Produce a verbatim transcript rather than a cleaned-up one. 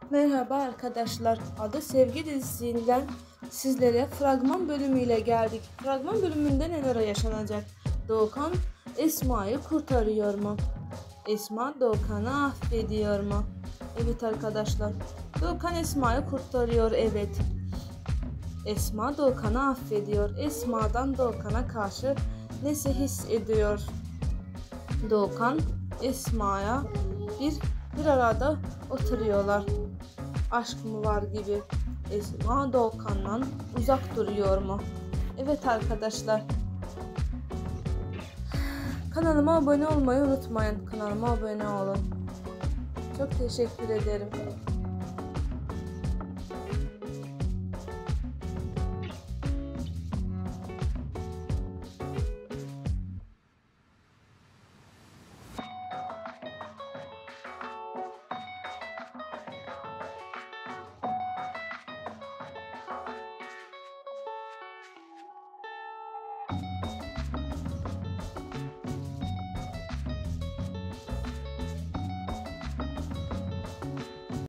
Merhaba arkadaşlar. Adı Sevgi dizisinden sizlere fragman bölümüyle geldik. Fragman bölümünde neler yaşanacak? Doğukan Esma'yı kurtarıyor mu? Esma Doğukan'ı affediyor mu? Evet arkadaşlar. Doğukan Esma'yı kurtarıyor, evet. Esma Doğukan'ı affediyor. Esma'dan Doğukan'a karşı nesi hissediyor? Doğukan Esma'ya bir bir arada oturuyorlar. Aşk mı var gibi. Esma Doğukan'dan uzak duruyor mu? Evet arkadaşlar. Kanalıma abone olmayı unutmayın. Kanalıma abone olun. Çok teşekkür ederim.